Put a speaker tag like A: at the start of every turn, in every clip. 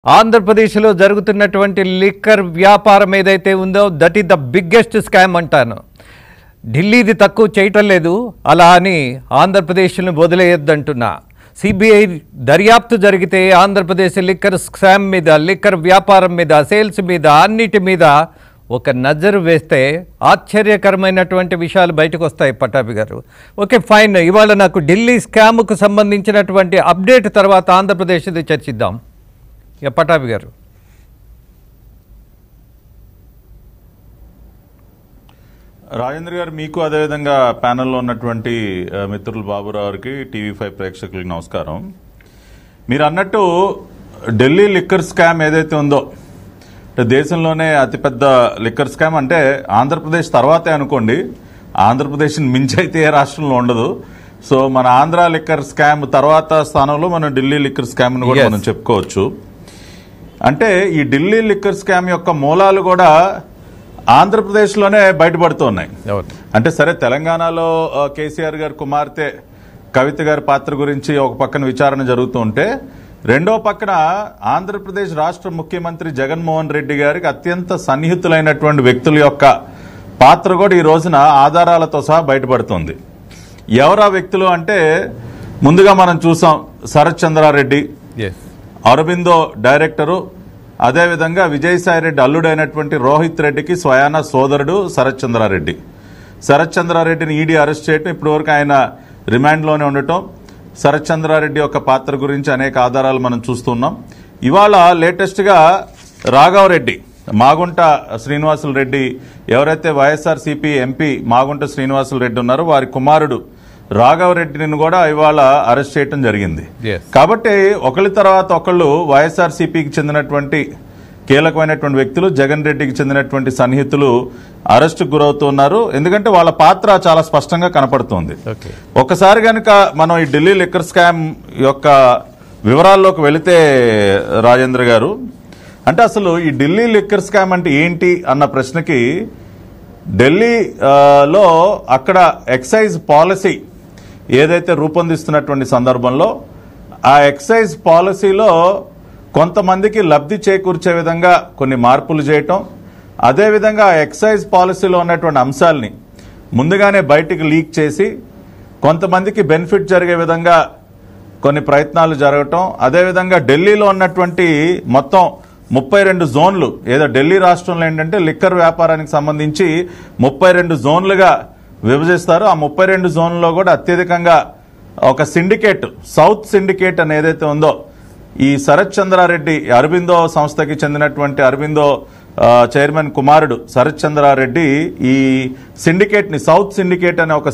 A: ఆంధ్రప్రదేశ్లో జరుగుతున్నటువంటి లిక్కర్ వ్యాపారం ఏదైతే ఉందో that is the biggest scam అంటాను. ఢిల్లీది తక్కువ చేయటం లేదు, అలా అని ఆంధ్రప్రదేశ్ను వదిలేయొద్దంటున్నా. సిబిఐ దర్యాప్తు జరిగితే ఆంధ్రప్రదేశ్ లిక్కర్ స్కామ్ మీద, లిక్కర్ వ్యాపారం మీద, సేల్స్ మీద, అన్నిటి మీద ఒక నజరు వేస్తే ఆశ్చర్యకరమైనటువంటి విషయాలు బయటకు వస్తాయి. పట్టాభి గారు, ఓకే ఫైన్. ఇవాళ నాకు ఢిల్లీ స్కామ్కు సంబంధించినటువంటి అప్డేట్ తర్వాత ఆంధ్రప్రదేశ్ది చర్చిద్దాం. పట్టాభి గారు,
B: రాజేంద్ర గారు, మీకు అదేవిధంగా ప్యానెల్లో ఉన్నటువంటి మిత్రులు బాబురావు గారికి, TV5 ప్రేక్షకులకి నమస్కారం. మీరు అన్నట్టు ఢిల్లీ లిక్కర్ స్కామ్ ఏదైతే ఉందో, దేశంలోనే అతిపెద్ద లిక్కర్ స్కామ్ అంటే ఆంధ్రప్రదేశ్ తర్వాతే అనుకోండి. ఆంధ్రప్రదేశ్ని మించి అయితే ఏ రాష్ట్రంలో ఉండదు. సో మన ఆంధ్ర లిక్కర్ స్కామ్ తర్వాత స్థానంలో మనం ఢిల్లీ లిక్కర్ స్కామ్ను కూడా మనం చెప్పుకోవచ్చు. అంటే ఈ ఢిల్లీ లిక్కర్ స్కామ్ యొక్క మూలాలు కూడా ఆంధ్రప్రదేశ్లోనే బయటపడుతున్నాయి. అంటే సరే, తెలంగాణలో కేసీఆర్ గారి కుమార్తె కవిత గారి పాత్ర గురించి ఒక పక్కన విచారణ జరుగుతూ ఉంటే, రెండో పక్కన ఆంధ్రప్రదేశ్ రాష్ట్ర ముఖ్యమంత్రి జగన్మోహన్ రెడ్డి గారికి అత్యంత సన్నిహితులైనటువంటి వ్యక్తుల యొక్క పాత్ర కూడా ఈ రోజున ఆధారాలతో సహా బయటపడుతుంది. ఎవరా వ్యక్తులు అంటే, ముందుగా మనం చూసాం శరత్ చంద్రారెడ్డి, అరబిందో డైరెక్టరు, అదేవిధంగా విజయసాయిరెడ్డి అల్లుడైనటువంటి రోహిత్ రెడ్డికి స్వయాన సోదరుడు శరత్ చంద్రారెడ్డి. శరత్ చంద్రారెడ్డిని ఈడీ అరెస్ట్ చేయటం, ఇప్పటివరకు ఆయన రిమాండ్లోనే ఉండటం, శరత్ చంద్రారెడ్డి యొక్క పాత్ర గురించి అనేక ఆధారాలు మనం చూస్తున్నాం. ఇవాళ లేటెస్ట్గా రాఘవరెడ్డి, మాగుంట శ్రీనివాసులు రెడ్డి, ఎవరైతే వైఎస్ఆర్సీపీ ఎంపీ మాగుంట శ్రీనివాసులు రెడ్డి ఉన్నారో వారి కుమారుడు రాఘవరెడ్డిని కూడా ఇవాళ అరెస్ట్ చేయడం జరిగింది. కాబట్టి ఒకళ్ళ తర్వాత ఒకళ్ళు వైఎస్ఆర్సీపీకి చెందినటువంటి కీలకమైనటువంటి వ్యక్తులు, జగన్ రెడ్డికి చెందినటువంటి సన్నిహితులు అరెస్టుకు గురవుతున్నారు. ఎందుకంటే వాళ్ళ పాత్ర చాలా స్పష్టంగా కనపడుతోంది. ఒకసారి కనుక మనం ఈ ఢిల్లీ లిక్కర్ స్కామ్ యొక్క వివరాల్లోకి వెళితే రాజేంద్ర గారు, అంటే అసలు ఈ ఢిల్లీ లిక్కర్ స్కామ్ అంటే ఏంటి అన్న ప్రశ్నకి, ఢిల్లీలో అక్కడ ఎక్సైజ్ పాలసీ ఏదైతే రూపొందిస్తున్నటువంటి సందర్భంలో ఆ ఎక్సైజ్ పాలసీలో కొంతమందికి లబ్ధి చేకూర్చే విధంగా కొన్ని మార్పులు చేయటం, అదేవిధంగా ఆ ఎక్సైజ్ పాలసీలో ఉన్నటువంటి అంశాలని ముందుగానే బయటికి లీక్ చేసి కొంతమందికి బెనిఫిట్ జరిగే విధంగా కొన్ని ప్రయత్నాలు జరగటం, అదేవిధంగా ఢిల్లీలో ఉన్నటువంటి మొత్తం 32 జోన్లు, ఏదో ఢిల్లీ రాష్ట్రంలో ఏంటంటే లిక్కర్ వ్యాపారానికి సంబంధించి 32 జోన్లుగా విభజిస్తారు. ఆ 32 జోన్లలో కూడా అత్యధికంగా ఒక సిండికేట్, సౌత్ సిండికేట్ అని ఏదైతే ఉందో, ఈ శరత్ చంద్రారెడ్డి అరబిందో సంస్థకి చెందినటువంటి అరబిందో చైర్మన్ కుమారుడు శరత్ చంద్రారెడ్డి ఈ సిండికేట్ని, సౌత్ సిండికేట్ అనే ఒక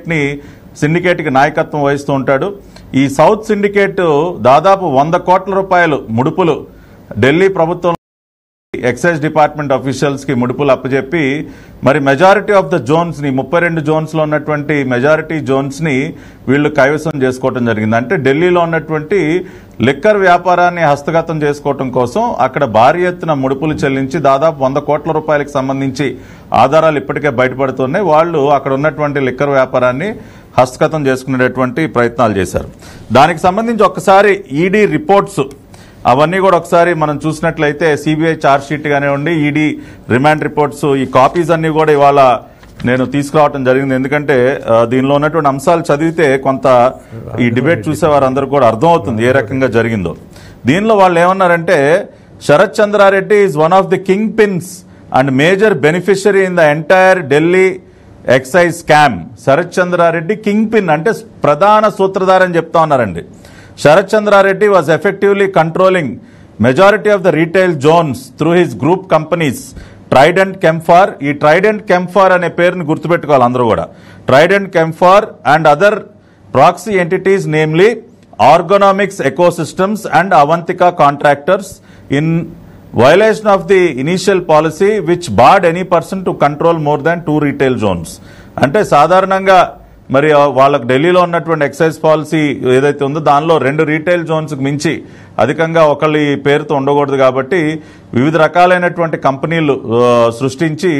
B: సిండికేట్కి నాయకత్వం వహిస్తూ ఉంటాడు. ఈ సౌత్ సిండికేట్ దాదాపు 100 కోట్ల రూపాయలు ముడుపులు ఢిల్లీ ప్రభుత్వం ఎక్సైజ్ డిపార్ట్మెంట్ అఫీషియల్స్ కి ముడుపులు అప్పచెప్పి, మరి మెజారిటీ ఆఫ్ ద జోన్స్ ని, 32 జోన్స్ లో ఉన్నటువంటి మెజారిటీ జోన్స్ ని వీళ్లు కైవసం చేసుకోవడం జరిగింది. అంటే ఢిల్లీలో ఉన్నటువంటి లిక్కర్ వ్యాపారాన్ని హస్తగతం చేసుకోవడం కోసం అక్కడ భారీ ఎత్తున ముడుపులు చెల్లించి దాదాపు 100 కోట్ల రూపాయలకు సంబంధించి ఆధారాలు ఇప్పటికే బయటపడుతున్నాయి. వాళ్ళు అక్కడ ఉన్నటువంటి లిక్కర్ వ్యాపారాన్ని హస్తగతం చేసుకునేటువంటి ప్రయత్నాలు చేశారు. దానికి సంబంధించి ఒక్కసారి ఈడీ రిపోర్ట్స్ అవన్నీ కూడా ఒకసారి మనం చూసినట్లయితే, సిబిఐ ఛార్జ్ షీట్ కానివ్వండి, ఈడీ రిమాండ్ రిపోర్ట్స్, ఈ కాపీస్ అన్ని కూడా ఇవాళ నేను తీసుకురావడం జరిగింది. ఎందుకంటే దీనిలో ఉన్నటువంటి అంశాలు చదివితే కొంత ఈ డిబేట్ చూసేవారందరూ కూడా అర్థమవుతుంది ఏ రకంగా జరిగిందో. దీనిలో వాళ్ళు ఏమన్నారంటే, Sarath Chandra Reddy is one of the kingpins and major beneficiary in the entire Delhi excise scam. Sarath Chandra Reddy kingpin అంటే ప్రధాన సూత్రధారి అని చెప్తా ఉన్నారండి. Sharat Chandra Reddy was effectively controlling majority of the retail zones through his group companies Trident Camphor. ఈ Trident Camphor అనే పేరుని గుర్తుపెట్టుకోవాలి అందరూ కూడా. Trident Camphor and other proxy entities, namely Orgonomics Ecosystems and Avantika Contractors, in violation of the initial policy which barred any person to control more than 2 retail zones. అంటే సాధారణంగా మరి వాళ్ళకు ఢిల్లీలో ఉన్నటువంటి ఎక్సైజ్ పాలసీ ఏదైతే ఉందో దానిలో 2 రీటైల్ జోన్స్కి మించి అధికంగా ఒకళ్ళ పేరుతో ఉండకూడదు. కాబట్టి వివిధ రకాలైనటువంటి కంపెనీలు సృష్టించి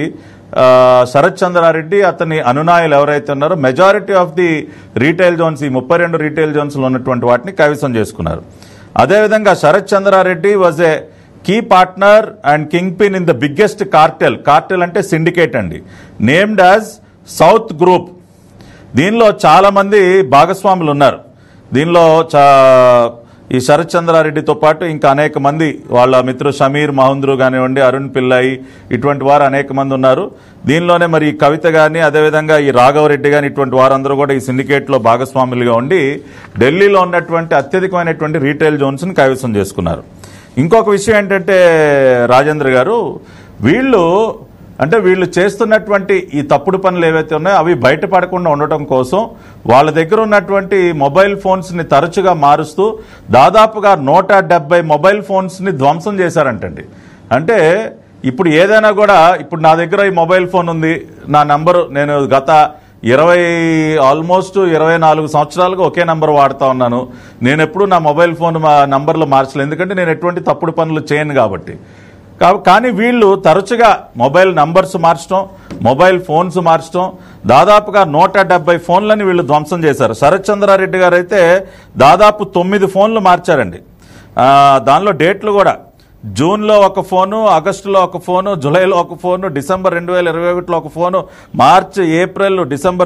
B: శరత్ చంద్రారెడ్డి అతని అనునాయులు ఎవరైతే ఉన్నారో majority of the retail zones, ఈ 32 రీటైల్ జోన్స్లో ఉన్నటువంటి వాటిని కైవసం చేసుకున్నారు. అదేవిధంగా Sarath Chandra Reddy was a key partner and kingpin in the biggest cartel అంటే సిండికేట్ అండి, నేమ్డ్ యాజ్ సౌత్ గ్రూప్. దీనిలో చాలా మంది భాగస్వాములు ఉన్నారు. దీనిలో ఈ శరత్ చంద్రారెడ్డితో పాటు ఇంకా అనేక మంది వాళ్ళ మిత్రులు షమీర్ మహంద్రు కానివ్వండి, అరుణ్ పిల్లాయి, ఇటువంటి వారు అనేక మంది ఉన్నారు. దీనిలోనే మరి ఈ కవిత కానీ అదేవిధంగా ఈ రాఘవరెడ్డి కానీ ఇటువంటి వారందరూ కూడా ఈ సిండికేట్లో భాగస్వాములుగా ఉండి ఢిల్లీలో ఉన్నటువంటి అత్యధికమైనటువంటి రీటైల్ జోన్స్ని కైవసం చేసుకున్నారు. ఇంకొక విషయం ఏంటంటే రాజేంద్ర గారు, వీళ్ళు చేస్తున్నటువంటి ఈ తప్పుడు పనులు ఏవైతే ఉన్నాయో అవి బయటపడకుండా ఉండటం కోసం వాళ్ళ దగ్గర ఉన్నటువంటి మొబైల్ ఫోన్స్ని తరచుగా మారుస్తూ దాదాపుగా 170 మొబైల్ ఫోన్స్ని ధ్వంసం చేశారంటండి. అంటే ఇప్పుడు ఏదైనా కూడా, ఇప్పుడు నా దగ్గర ఈ మొబైల్ ఫోన్ ఉంది, నా నంబరు నేను గత 24 సంవత్సరాలుగా ఒకే నంబర్ వాడుతూ ఉన్నాను. నేను ఎప్పుడు నా మొబైల్ ఫోన్ నంబర్లు మార్చలేదు, ఎందుకంటే నేను ఎటువంటి తప్పుడు పనులు చేయను కాబట్టి. కానీ వీళ్ళు తరచుగా మొబైల్ నంబర్స్ మార్చడం, మొబైల్ ఫోన్స్ మార్చడం, దాదాపుగా 170 ఫోన్లని వీళ్ళు ధ్వంసం చేశారు. శరత్ చంద్రారెడ్డి గారు అయితే దాదాపు 9 ఫోన్లు మార్చారండి. దానిలో డేట్లు కూడా జూన్లో ఒక ఫోను, ఆగస్టులో ఒక ఫోను, జూలైలో ఒక ఫోను, డిసెంబర్ 2021లో ఒక ఫోను, మార్చి ఏప్రిల్ డిసెంబర్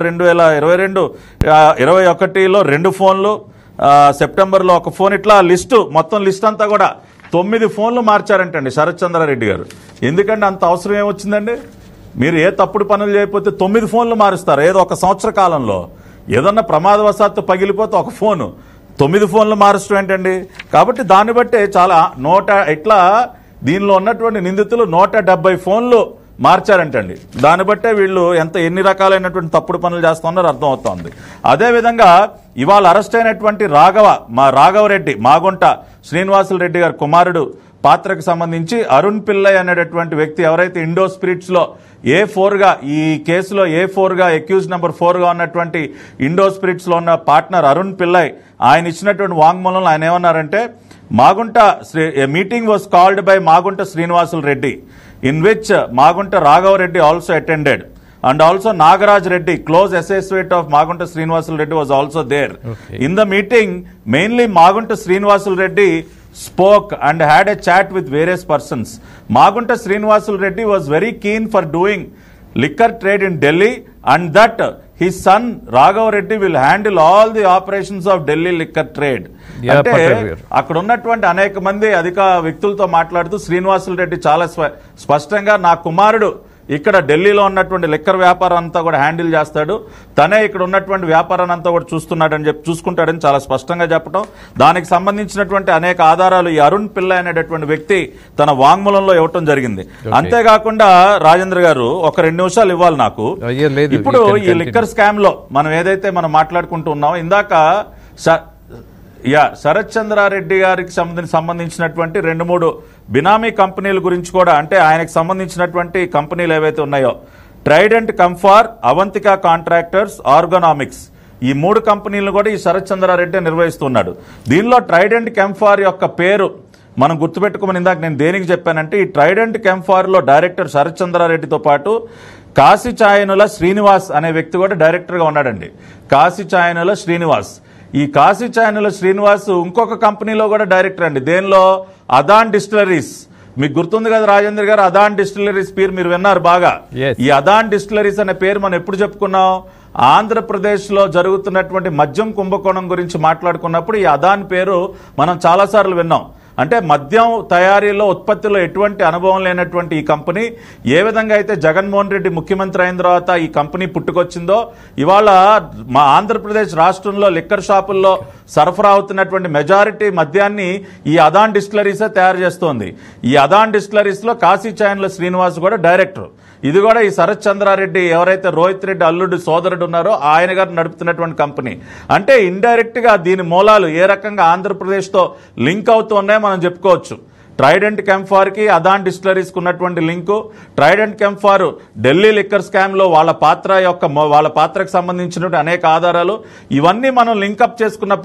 B: 2021లో 2 ఫోన్లు, సెప్టెంబర్లో ఒక ఫోన్, ఇట్లా మొత్తం లిస్ట్ అంతా కూడా 9 ఫోన్లు మార్చారంటండి శరత్ చంద్రారెడ్డి గారు. ఎందుకంటే అంత అవసరం ఏమొచ్చిందండి? మీరు ఏ తప్పుడు పనులు చేయకపోతే 9 ఫోన్లు మారుస్తారు ఏదో ఒక సంవత్సర కాలంలో. ఏదన్నా ప్రమాదవశాత్తు పగిలిపోతే ఒక ఫోను, 9 ఫోన్లు మారుస్తూ ఏంటండి? కాబట్టి దాన్ని బట్టే చాలా దీనిలో ఉన్నటువంటి నిందితులు 170 ఫోన్లు మార్చారంటండి. దాన్ని బట్టే వీళ్ళు ఎన్ని రకాలైనటువంటి తప్పుడు పనులు చేస్తున్నారో అర్థమవుతోంది. అదేవిధంగా ఇవాళ అరెస్ట్ అయినటువంటి రాఘవరెడ్డి, మాగుంట శ్రీనివాసులు రెడ్డి గారి కుమారుడు పాత్రకు సంబంధించి అరుణ్ పిల్లయ్ అనేటటువంటి వ్యక్తి ఎవరైతే ఇండో స్పిరిట్స్ లో A4గా ఈ కేసులో A4గా అక్యూజ్ నెంబర్ 4గా ఉన్నటువంటి ఇండో స్పిరిట్స్ లో ఉన్న పార్ట్నర్ అరుణ్ పిల్లయ్, ఆయన ఇచ్చినటువంటి వాంగ్మూలంలో ఆయన ఏమన్నారంటే, meeting was called by Magunta Srinivasulu Reddy in which Magunta Raghav also attended, and also Nagaraj Reddy, close associate of Magunta Srinivasul Reddy, was also there. Okay. In the meeting, mainly Magunta Srinivasul Reddy spoke and had a chat with various persons. Magunta Srinivasul Reddy was very keen for doing liquor trade in Delhi, and that his son Raghav Reddy will handle all the operations of Delhi liquor trade. అంటే అక్కడ ఉన్నటువంటి అనేక మంది అధిక వ్యక్తులతో మాట్లాడుతూ శ్రీనివాసులు రెడ్డి చాలా స్పష్టంగా నా కుమారుడు ఇక్కడ ఢిల్లీలో ఉన్నటువంటి లిక్కర్ వ్యాపారం అంతా కూడా హ్యాండిల్ చేస్తాడు, తనే ఇక్కడ ఉన్నటువంటి వ్యాపారాన్ని అంతా కూడా చూసుకుంటాడని చాలా స్పష్టంగా చెప్పడం, దానికి సంబంధించినటువంటి అనేక ఆధారాలు ఈ అరుణ్ పిల్ల అనేటటువంటి వ్యక్తి తన వాంగ్మూలంలో ఇవ్వటం జరిగింది. అంతేకాకుండా రాజేంద్ర గారు ఒక 2 నిమిషాలు ఇవ్వాలి నాకు. ఇప్పుడు ఈ లిక్కర్ స్కామ్ లో మనం ఏదైతే మనం మాట్లాడుకుంటూ ఉన్నామో, ఇందాక శరత్ చంద్రారెడ్డి గారికి సంబంధించినటువంటి 2-3 బినామీ కంపెనీల గురించి కూడా, అంటే ఆయనకు సంబంధించినటువంటి కంపెనీలు ఏవైతే ఉన్నాయో, ట్రైడెంట్ కంఫార్, అవంతిక కాంట్రాక్టర్స్, ఆర్గానామిక్స్, ఈ 3 కంపెనీలను కూడా ఈ శరత్ చంద్రారెడ్డి నిర్వహిస్తున్నాడు. దీనిలో ట్రైడెంట్ కంఫార్ యొక్క పేరు మనం గుర్తుపెట్టుకోమని ఇందాక నేను దేనికి చెప్పానంటే, ఈ ట్రైడెంట్ కంఫార్ లో డైరెక్టర్ శరత్ చంద్రారెడ్డితో పాటు కాశీచాయనుల శ్రీనివాస్ అనే వ్యక్తి కూడా డైరెక్టర్ గా ఉన్నాడండి. కాశీచాయనుల శ్రీనివాస్, ఈ కాశీచాయనుల శ్రీనివాస్ ఇంకొక కంపెనీలో కూడా డైరెక్టర్ అండి. దేనిలో? అదాన్ డిస్టిలరీస్. మీకు గుర్తుంది కదా రాజేంద్ర గారు, అదాన్ డిస్టిలరీస్ పేరు మీరు విన్నారు బాగా. ఈ అదాన్ డిస్టిలరీస్ అనే పేరు మనం ఎప్పుడు చెప్పుకున్నాం? ఆంధ్రప్రదేశ్ లో జరుగుతున్నటువంటి మద్యం కుంభకోణం గురించి మాట్లాడుకున్నప్పుడు ఈ అదాన్ పేరు మనం చాలాసార్లు విన్నాం. అంటే మద్యం తయారీలో ఉత్పత్తిలో ఎటువంటి అనుభవం లేనటువంటి ఈ కంపెనీ ఏ విధంగా అయితే జగన్మోహన్ రెడ్డి ముఖ్యమంత్రి అయిన తర్వాత ఈ కంపెనీ పుట్టుకొచ్చిందో, ఇవాళ మా ఆంధ్రప్రదేశ్ రాష్ట్రంలో లిక్కర్ షాపుల్లో సరఫరా అవుతున్నటువంటి మెజారిటీ మద్యాన్ని ఈ అదాన్ డిస్టిలరీసే తయారు చేస్తోంది. ఈ అదాన్ డిస్టిలరీస్ లో కాశీచాయనుల శ్రీనివాస్ కూడా డైరెక్టర్. ఇది కూడా ఈ శరత్ చంద్రారెడ్డి ఎవరైతే రోహిత్ రెడ్డి అల్లుడు సోదరుడు ఉన్నారో ఆయన గారు నడుపుతున్నటువంటి కంపెనీ. అంటే ఇండైరెక్ట్ గా దీని మూలాలు ఏ రకంగా ఆంధ్రప్రదేశ్ తో లింక్ అవుతున్నాయో మనం చెప్పుకోవచ్చు. ట్రైడెంట్ కెంఫార్ కి అదాన్ డిస్టిలరీస్ కు ఉన్నటువంటి link, Trident Chemphar Delhi liquor scam లో వాళ్ళ పాత్రకు సంబంధించినటువంటి అనేక ఆధారాలు, ఇవన్నీ మనం లింకప్ చేసుకున్నప్పుడు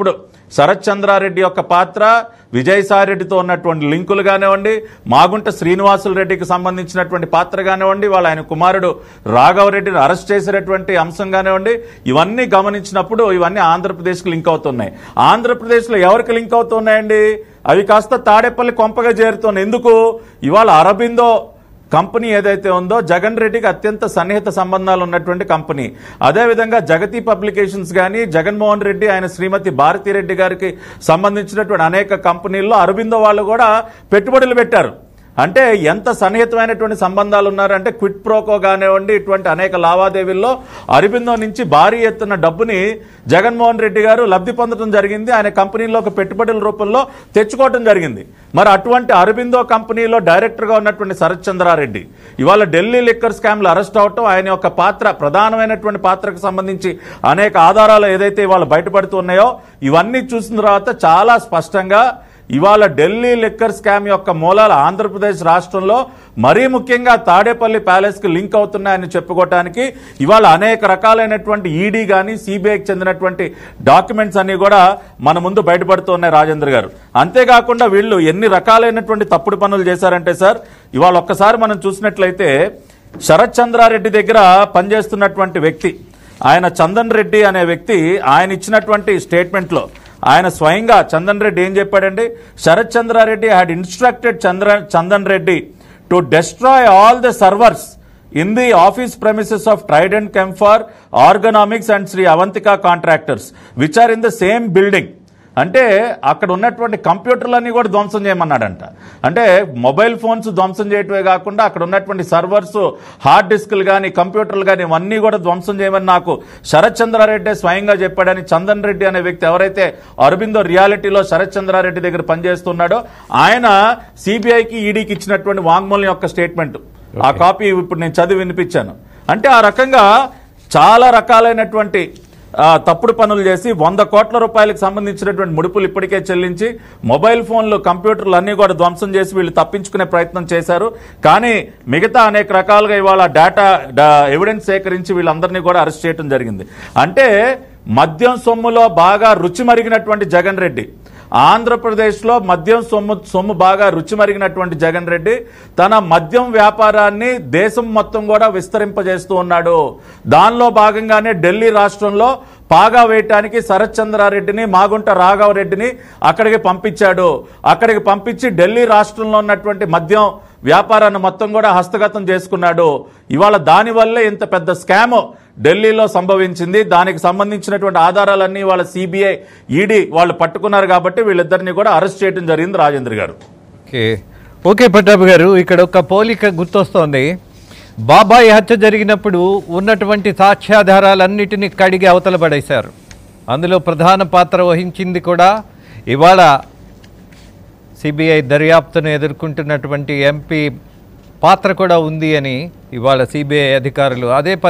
B: శరత్ చంద్రారెడ్డి యొక్క పాత్ర, విజయసాయిరెడ్డితో ఉన్నటువంటి లింకులు కానివ్వండి, మాగుంట శ్రీనివాసులు రెడ్డికి సంబంధించినటువంటి పాత్ర కానివ్వండి, ఆయన కుమారుడు రాఘవరెడ్డిని అరెస్ట్ చేసినటువంటి అంశం కానివ్వండి, ఇవన్నీ గమనించినప్పుడు ఇవన్నీ ఆంధ్రప్రదేశ్కి లింక్ అవుతున్నాయి. ఆంధ్రప్రదేశ్లో ఎవరికి లింక్ అవుతున్నాయండి? అవి కాస్త తాడేపల్లి కొంపగా చేరుతున్నాయి. ఎందుకు? ఇవాళ అరబిందో కంపెనీ ఏదైతే ఉందో జగన్ రెడ్డికి అత్యంత సన్నిహిత సంబంధాలు ఉన్నటువంటి కంపెనీ. అదేవిధంగా జగతి పబ్లికేషన్స్ కానీ, జగన్మోహన్ రెడ్డి ఆయన శ్రీమతి భారతిరెడ్డి గారికి సంబంధించినటువంటి అనేక కంపెనీల్లో అరబిందో వాళ్ళు కూడా పెట్టుబడులు పెట్టారు. అంటే ఎంత సన్నిహితమైనటువంటి సంబంధాలు ఉన్నారంటే క్విట్ ప్రోకో కానివ్వండి, ఇటువంటి అనేక లావాదేవీల్లో అరబిందో నుంచి భారీ ఎత్తున డబ్బుని జగన్మోహన్ రెడ్డి గారు లబ్ధి పొందడం జరిగింది. ఆయన కంపెనీలో ఒక పెట్టుబడుల రూపంలో తెచ్చుకోవడం జరిగింది. మరి అటువంటి అరబిందో కంపెనీలో డైరెక్టర్గా ఉన్నటువంటి శరత్ చంద్రారెడ్డి ఇవాళ ఢిల్లీ లిక్కర్ స్కామ్లో అరెస్ట్ అవటం, ఆయన యొక్క పాత్ర, ప్రధానమైనటువంటి పాత్రకు సంబంధించి అనేక ఆధారాలు ఏదైతే ఇవాళ బయటపడుతున్నాయో ఇవన్నీ చూసిన తర్వాత చాలా స్పష్టంగా ఇవాళ ఢిల్లీ లిక్కర్ స్కామ్ యొక్క మూలాలు ఆంధ్రప్రదేశ్ రాష్ట్రంలో మరీ ముఖ్యంగా తాడేపల్లి ప్యాలెస్కి లింక్ అవుతున్నాయని చెప్పుకోవటానికి ఇవాళ అనేక రకాలైనటువంటి ఈడీ కానీ, సిబిఐకి చెందినటువంటి డాక్యుమెంట్స్ అన్ని కూడా మన ముందు బయటపడుతున్నాయి రాజేంద్ర గారు. అంతేకాకుండా వీళ్ళు ఎన్ని రకాలైనటువంటి తప్పుడు పనులు చేశారంటే సార్, ఇవాళ ఒక్కసారి మనం చూసినట్లయితే శరత్ చంద్రారెడ్డి దగ్గర పనిచేస్తున్నటువంటి వ్యక్తి, ఆయన చందన్ రెడ్డి అనే వ్యక్తి, ఆయన ఇచ్చినటువంటి స్టేట్మెంట్లో ఆయన స్వయంగా చందన్ రెడ్డి ఏం చెప్పాడండి? Sarath Chandra Reddy had instructed Chandan Reddy to destroy all the servers in the office premises of Trident Chemphar Organomics and Shri Avantika contractors which are in the same building. అంటే అక్కడ ఉన్నటువంటి కంప్యూటర్లన్నీ కూడా ధ్వంసం చేయమన్నాడంట. అంటే మొబైల్ ఫోన్స్ ధ్వంసం చేయటమే కాకుండా అక్కడ ఉన్నటువంటి సర్వర్స్, హార్డ్ డిస్క్లు కానీ, కంప్యూటర్లు కానీ ఇవన్నీ కూడా ధ్వంసం చేయమని నాకు శరత్ చంద్రారెడ్డి స్వయంగా చెప్పాడని చందన్ రెడ్డి అనే వ్యక్తి, ఎవరైతే అరబిందో రియాలిటీలో శరత్ చంద్రారెడ్డి దగ్గర పనిచేస్తున్నాడో, ఆయన సిబిఐకి, ఈడీకి ఇచ్చినటువంటి వాంగ్మూలం యొక్క స్టేట్మెంట్, ఆ కాపీ ఇప్పుడు నేను చదివి వినిపించాను. అంటే ఆ రకంగా చాలా రకాలైనటువంటి తప్పుడు పనులు చేసి 100 కోట్ల రూపాయలకు సంబంధించినటువంటి ముడుపులు ఇప్పటికే చెల్లించి మొబైల్ ఫోన్లు, కంప్యూటర్లు అన్నీ కూడా ధ్వంసం చేసి వీళ్ళు తప్పించుకునే ప్రయత్నం చేశారు. కానీ మిగతా అనేక రకాలుగా ఇవాళ ఎవిడెన్స్ సేకరించి వీళ్ళందరినీ కూడా అరెస్ట్ చేయడం జరిగింది. అంటే మద్యం సొమ్ములో బాగా రుచి మరిగినటువంటి జగన్ రెడ్డి, ఆంధ్రప్రదేశ్లో మద్యం సొమ్ము బాగా రుచి మరిగినటువంటి జగన్ రెడ్డి తన మద్యం వ్యాపారాన్ని దేశం మొత్తం కూడా విస్తరింపజేస్తూ ఉన్నాడు. దానిలో భాగంగానే ఢిల్లీ రాష్ట్రంలో పాగా వేయటానికి శరత్ చంద్రారెడ్డిని, మాగుంట రాఘవరెడ్డిని అక్కడికి పంపించాడు. అక్కడికి పంపించి ఢిల్లీ రాష్ట్రంలో ఉన్నటువంటి మద్యం వ్యాపారాన్ని మొత్తం కూడా హస్తగతం చేసుకున్నాడు. ఇవాళ దానివల్లే ఇంత పెద్ద స్కామ్ ఢిల్లీలో సంభవించింది. దానికి సంబంధించినటువంటి ఆధారాలన్నీ వాళ్ళ సిబిఐ, ఈడీ వాళ్ళు పట్టుకున్నారు. కాబట్టి వీళ్ళిద్దరిని కూడా అరెస్ట్ చేయడం జరిగింది రాజేంద్ర గారు.
A: ఓకే పట్టాభి గారు, ఇక్కడ ఒక పోలిక గుర్తొస్తోంది. బాబాయ్ హత్య జరిగినప్పుడు ఉన్నటువంటి సాక్ష్యాధారాలన్నిటినీ కడిగి అవతల పడేశారు. అందులో ప్రధాన పాత్ర వహించింది కూడా ఇవాళ సిబిఐ దర్యాప్తును ఎదుర్కొంటున్నటువంటి ఎంపీ పాత్ర కూడా ఉంది అని ఇవాళ సిబిఐ అధికారులు అదే